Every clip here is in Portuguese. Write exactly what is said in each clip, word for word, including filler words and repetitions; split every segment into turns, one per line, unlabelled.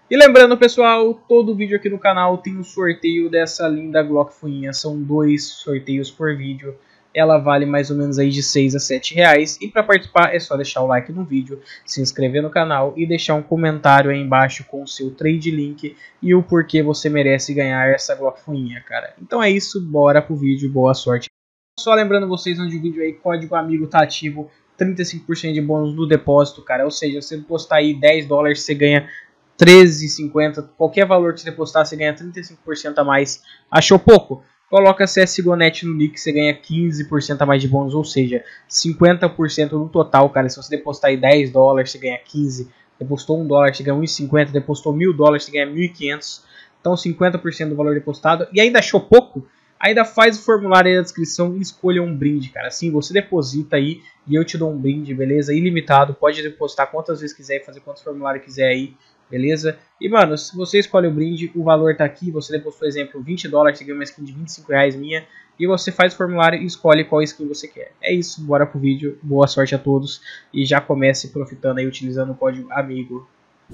E lembrando, pessoal, todo vídeo aqui no canal tem um sorteio dessa linda Glock Fuinha. São dois sorteios por vídeo. Ela vale mais ou menos aí de seis a sete reais. E para participar é só deixar o like no vídeo, se inscrever no canal e deixar um comentário aí embaixo com o seu trade link e o porquê você merece ganhar essa Glock Fuinha, cara. Então é isso, bora pro vídeo, boa sorte. Só lembrando vocês, onde o vídeo aí, código amigo tá ativo, trinta e cinco por cento de bônus no depósito, cara. Ou seja, se você postar aí dez dólares, você ganha treze e cinquenta. Qualquer valor que você postar, você ganha trinta e cinco por cento a mais. Achou pouco? Coloca C S G O ponto net no nick, você ganha quinze por cento a mais de bônus, ou seja, cinquenta por cento no total, cara. Se você depositar aí dez dólares, você ganha quinze. Depositou um dólar, você ganha um e cinquenta. Depositou mil dólares, você ganha mil e quinhentos. Então cinquenta por cento do valor depositado. E ainda achou pouco? Ainda faz o formulário aí na descrição e escolha um brinde, cara. Assim, você deposita aí e eu te dou um brinde, beleza? Ilimitado, pode depositar quantas vezes quiser e fazer quantos formulários quiser aí, beleza? E, mano, se você escolhe o brinde, o valor tá aqui. Você depositou, por exemplo, vinte dólares, você ganha uma skin de vinte e cinco reais minha. E você faz o formulário e escolhe qual skin você quer. É isso, bora pro vídeo. Boa sorte a todos. E já comece profitando aí, utilizando o código AMIGO.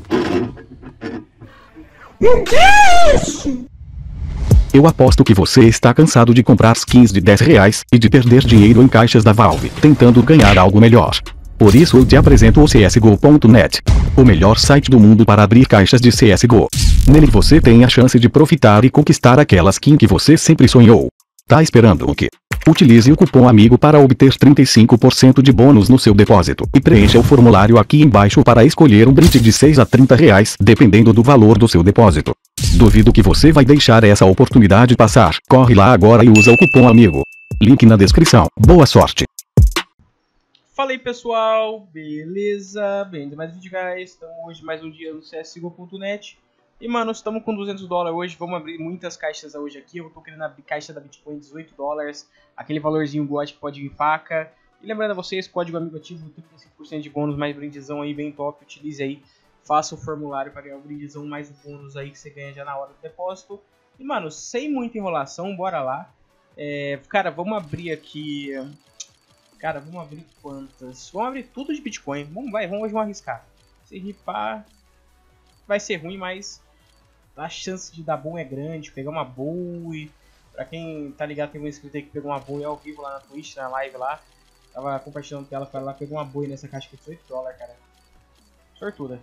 O que é isso? Eu aposto que você está cansado de comprar skins de dez reais e de perder dinheiro em caixas da Valve, tentando ganhar algo melhor. Por isso eu te apresento o C S G O ponto net, o melhor site do mundo para abrir caixas de C S G O. Nele você tem a chance de profitar e conquistar aquela skin que você sempre sonhou. Tá esperando o quê? Utilize o cupom AMIGO para obter trinta e cinco por cento de bônus no seu depósito e preencha o formulário aqui embaixo para escolher um brinde de seis a trinta reais, dependendo do valor do seu depósito. Duvido que você vai deixar essa oportunidade passar. Corre lá agora e usa o cupom AMIGO. Link na descrição. Boa sorte!
Fala aí, pessoal, beleza? Bem-vindo a mais um vídeo, guys. Estamos hoje mais um dia no C S G O ponto net. E, mano, estamos com duzentos dólares hoje. Vamos abrir muitas caixas hoje aqui. Eu tô querendo abrir caixa da Bitcoin, dezoito dólares. Aquele valorzinho God que pode vir faca. E lembrando a vocês, código amigo ativo, trinta e cinco por cento de bônus, mais brindezão aí, bem top. Utilize aí, faça o formulário para ganhar o brindezão, mais o bônus aí que você ganha já na hora do depósito. E, mano, sem muita enrolação, bora lá. É, cara, vamos abrir aqui... Cara, vamos abrir quantas? Vamos abrir tudo de Bitcoin. Vamos, vai, vamos, vamos arriscar. Se ripar, vai ser ruim, mas a chance de dar bom é grande. Pegar uma Bowie. Pra quem tá ligado, tem um inscrito aí que pegou uma Bowie ao vivo lá na Twitch, na live lá. Tava compartilhando tela com ela lá, pegou uma Bowie nessa caixa aqui de dezoito dólares, cara. Sortuda.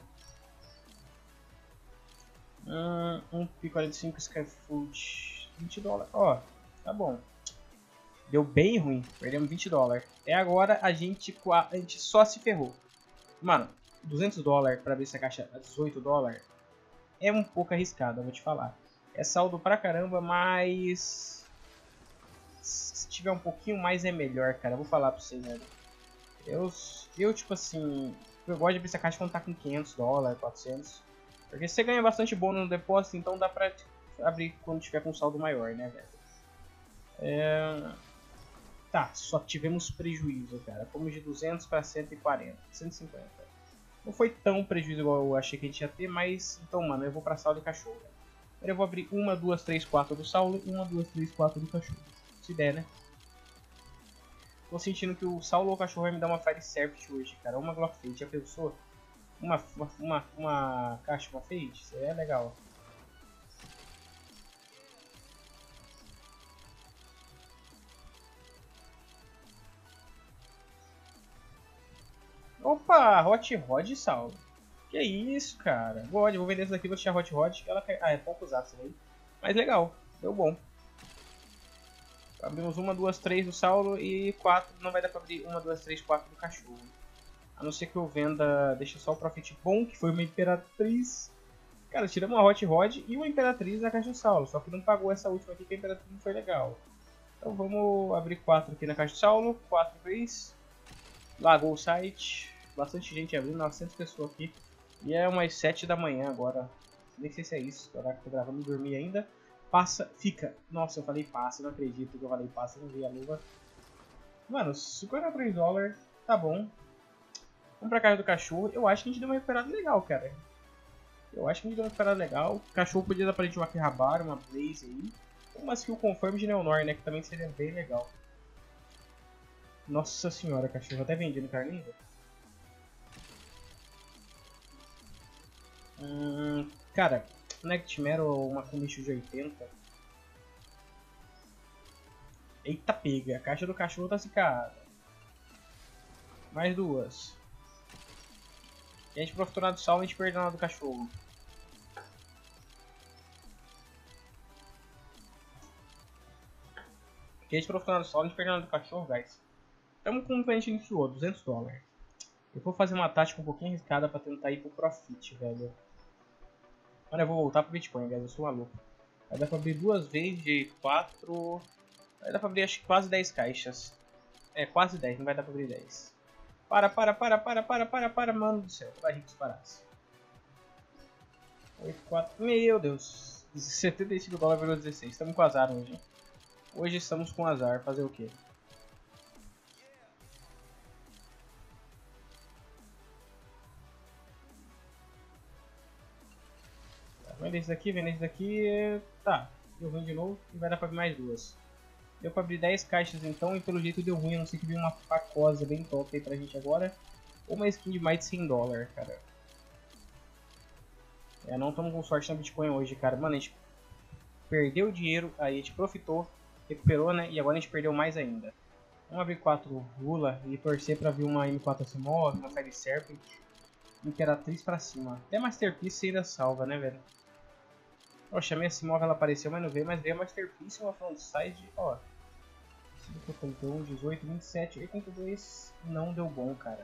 Hum, um P quarenta e cinco Skyfood. vinte dólares. Ó, tá bom. Deu bem ruim, perdemos vinte dólares. É agora a gente, a gente só se ferrou. Mano, duzentos dólares para abrir essa caixa a dezoito dólares é um pouco arriscado, eu vou te falar. É saldo pra caramba, mas se tiver um pouquinho mais é melhor, cara. Eu vou falar pra vocês, né? Eu, eu tipo assim, eu gosto de abrir essa caixa quando tá com quinhentos dólares, quatrocentos. Porque você ganha bastante bônus no depósito, então dá pra abrir quando tiver com saldo maior, né, velho? É... Tá, só tivemos prejuízo, cara. Fomos de duzentos para cento e quarenta, cento e cinquenta. Não foi tão prejuízo igual eu achei que a gente ia ter, mas... Então, mano, eu vou pra Saulo e cachorro. Agora eu vou abrir uma, duas, três, quatro do Saulo, uma, duas, três, quatro do cachorro. Se der, né? Tô sentindo que o Saulo ou o cachorro vai me dar uma Fire Serpent hoje, cara. Uma Glock Fade. Já pensou? Uma, uma, uma, uma caixa, uma Fade? Isso aí é legal. Opa, Hot Rod, Saulo. Que isso, cara. God, vou vender essa daqui, vou deixar Hot Rod. Ela... Ah, é pouco usar essa daí. Mas legal, deu bom. Abrimos uma, duas, três do Saulo e quatro. Não vai dar pra abrir uma, duas, três, quatro do cachorro. A não ser que eu venda... Deixa só o Profit bom, que foi uma Imperatriz. Cara, tiramos uma Hot Rod e uma Imperatriz na caixa do Saulo. Só que não pagou essa última aqui, que a Imperatriz não foi legal. Então vamos abrir quatro aqui na caixa do Saulo. quatro vezes. Lagou o site. Bastante gente abrindo, novecentas pessoas aqui. E é umas sete da manhã agora. Nem sei se é isso. Agora que eu tô gravando, não dormi ainda. Passa, fica. Nossa, eu falei passa, não acredito que eu falei passa, não vi a luva. Mano, cinquenta e três dólares, tá bom. Vamos pra casa do cachorro. Eu acho que a gente deu uma recuperada legal, cara. Eu acho que a gente deu uma recuperada legal. O cachorro podia dar pra gente uma Akihabara, uma Blaze aí. Uma skill confirm de Neonor, né? Que também seria bem legal. Nossa senhora, cachorro. Até vendido carninho. Hum, Cara, Nightmare ou uma com bicho de oitenta. Eita pega, a caixa do cachorro tá zicada. Mais duas. E a gente profitou na do salvo e a gente perdeu na do cachorro. E a gente profitou na do salvo e a gente perdeu na do cachorro, guys. Estamos com um que a gente iniciou, duzentos dólares. Eu vou fazer uma tática um pouquinho arriscada pra tentar ir pro profit, velho. Mano, eu vou voltar pro Bitcoin, guys, eu sou maluco. Vai dar pra abrir duas vezes de quatro... Vai dar pra abrir acho que quase dez caixas. É, quase dez, não vai dar pra abrir dez. Para, para, para, para, para, para, para, mano do céu. Vai, Rick, parasse. oito, quatro, meu Deus. setenta e cinco dólares virou dezesseis. Estamos com azar hoje, hein? Hoje estamos com azar. Fazer o quê? Tá, vende esse daqui, vende esse daqui. Tá, deu ruim de novo e vai dar pra abrir mais duas. Deu pra abrir dez caixas então e pelo jeito deu ruim. Eu não sei que veio uma facosa bem top aí pra gente agora. Ou uma skin de mais de cem dólares, cara. É, não estamos com sorte na Bitcoin hoje, cara. Mano, a gente perdeu dinheiro, aí a gente profitou, recuperou, né? E agora a gente perdeu mais ainda. Vamos abrir quatro Gula e torcer pra vir uma M quatro S M O, uma Fire Serpent, Imperatriz pra cima. Até Masterpiece ainda salva, né, velho? Poxa, a minha S M O ela apareceu, mas não veio, mas veio a Masterpiece, uma frontside, ó. oitenta e um, dezoito, vinte e sete, oitenta e dois, não deu bom, cara.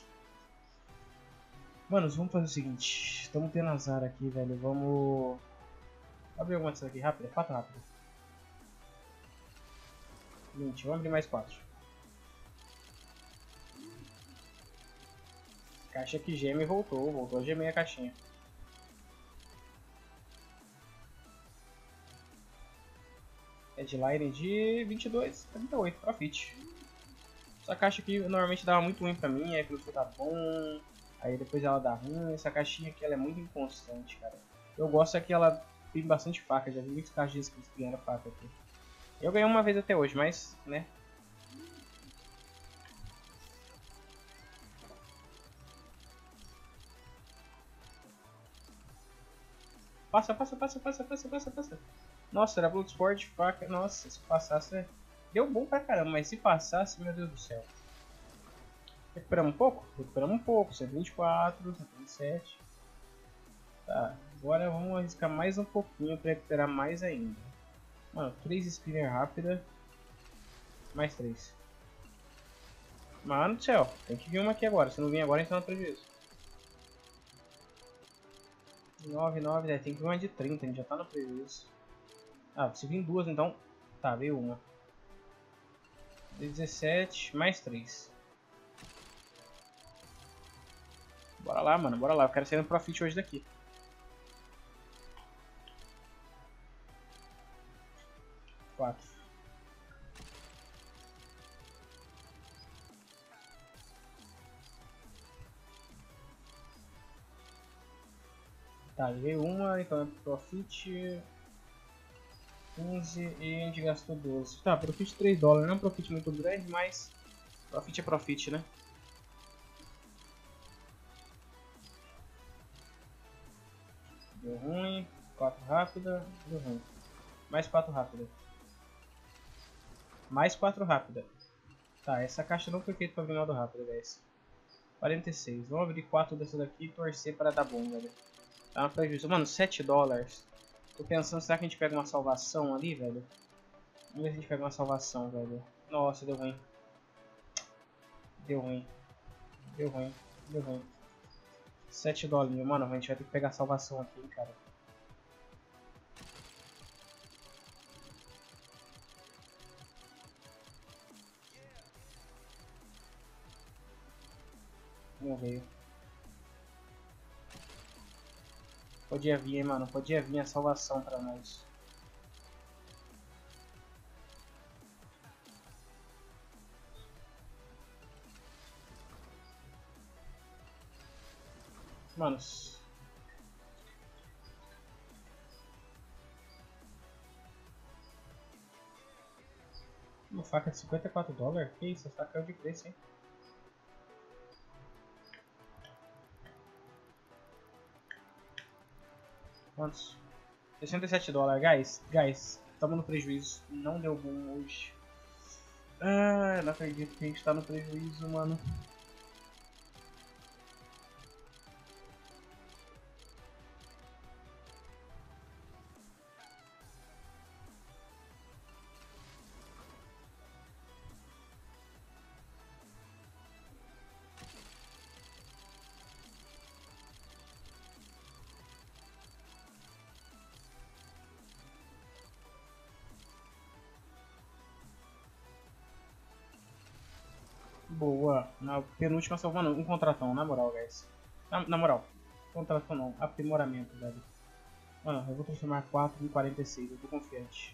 Manos, vamos fazer o seguinte, estamos tendo azar aqui, velho, vamos... Abrir alguma dessas aqui rápida, quatro rápido. vinte, vamos abrir mais quatro. Caixa que geme voltou, voltou a gemer a caixinha. Headline de vinte e dois, trinta e oito, profit. Essa caixa aqui normalmente dava muito ruim pra mim, aí aquilo tá bom, aí depois ela dá ruim. Essa caixinha aqui ela é muito inconstante, cara. Eu gosto é que ela tem bastante faca, já vi muitos caixas que ganharam faca aqui. Eu ganhei uma vez até hoje, mas, né. Passa, passa, passa, passa, passa, passa, passa. Nossa, era Bloodsport, faca. Nossa, se passasse... Deu bom pra caramba, mas se passasse, meu Deus do céu. Recuperamos um pouco? Recuperamos um pouco. cento e vinte e quatro, cento e vinte e sete. Tá, agora vamos arriscar mais um pouquinho pra recuperar mais ainda. Mano, três spinner rápida. Mais três. Mano do céu, tem que vir uma aqui agora. Se não vir agora, a gente tá no prejuízo. nove, nove, é, tem que vir uma de trinta, a gente já tá no prejuízo. Ah, se vir duas então. Tá, veio uma. dezessete, mais três. Bora lá, mano, bora lá. Eu quero sair no profit hoje daqui. quatro. Tá, veio uma, então é profit quinze e a gente gastou doze. Tá, profit três dólares, não é um profit muito grande, mas profit é profit, né? Deu ruim, quatro rápida, deu ruim. Mais quatro rápida. Mais quatro rápida. Tá, essa caixa não foi feita para abrir modo rápido, guys. quarenta e seis. Vamos abrir quatro dessas daqui e torcer para dar bom, velho. Tá no prejuízo. Mano, sete dólares. Tô pensando, será que a gente pega uma salvação ali, velho? Vamos ver se a gente pega uma salvação, velho. Nossa, deu ruim. Deu ruim. Deu ruim. Deu ruim. sete dólares, mano. A gente vai ter que pegar a salvação aqui, cara. Não veio. Podia vir, hein, mano. Podia vir a salvação pra nós. Mano. Uma faca de cinquenta e quatro dólares? Que isso? Essa faca caiu de preço, hein? Quantos? sessenta e sete dólares. Guys, guys, estamos no prejuízo. Não deu bom hoje. Ah, não acredito que a gente tá no prejuízo, mano. Boa. Na penúltima salvando um contratão, na moral, guys. Na, na moral, contratão não, aprimoramento, velho. Mano, eu vou transformar quatro em quarenta e seis, eu tô confiante.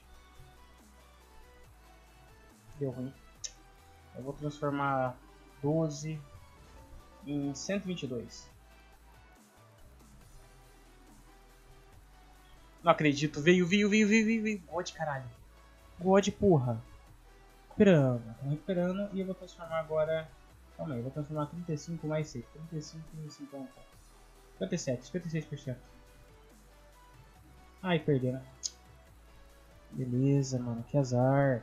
Deu ruim. Eu vou transformar doze em cento e vinte e dois. Não acredito, veio, veio, veio, veio, veio, veio. God, caralho. God, porra. Recuperando, tô recuperando e eu vou transformar agora. Calma aí, eu vou transformar trinta e cinco mais seis. trinta e cinco em cinquenta. cinquenta e sete, cinquenta e seis por cento. Ai, perderam. Beleza, mano, que azar.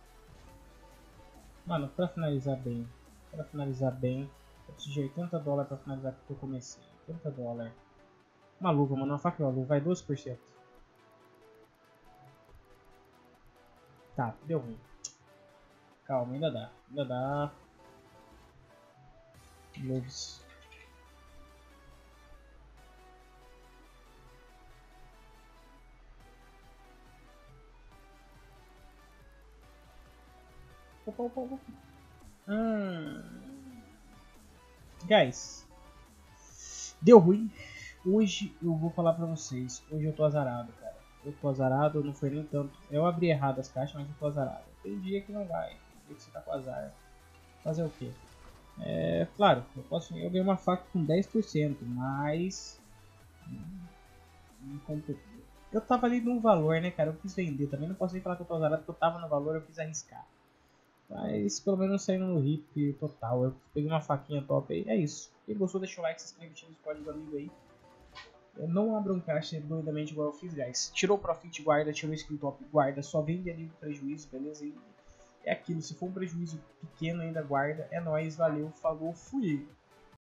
Mano, pra finalizar bem, pra finalizar bem, eu preciso de oitenta dólares pra finalizar que eu comecei. oitenta dólares. Uma luva, mano, uma faca e uma luva, vai doze por cento. Tá, deu ruim. Calma, ainda dá, ainda dá. Luvas. Opa, opa, opa. Hum. Guys, deu ruim. Hoje eu vou falar pra vocês. Hoje eu tô azarado, cara. Eu tô azarado, não foi nem tanto. Eu abri errado as caixas, mas eu tô azarado. Tem dia que não vai. Tem dia que você tá com azar. Fazer o quê? É, claro, eu posso. Eu ganhei uma faca com dez por cento, mas. Eu tava ali no valor, né, cara? Eu quis vender. Também não posso nem falar que eu tô azarado, porque eu tava no valor, eu quis arriscar. Mas pelo menos saindo no hip total. Eu peguei uma faquinha top aí. É isso. Quem gostou, deixa o like, se inscreve, tira os códigos amigo aí. Eu não abro um caixa doidamente igual eu fiz, guys. Tirou profit, guarda. Tirou skin top, guarda. Só vende ali o prejuízo, beleza? E é aquilo. Se for um prejuízo pequeno, ainda guarda. É nóis, valeu, falou, fui.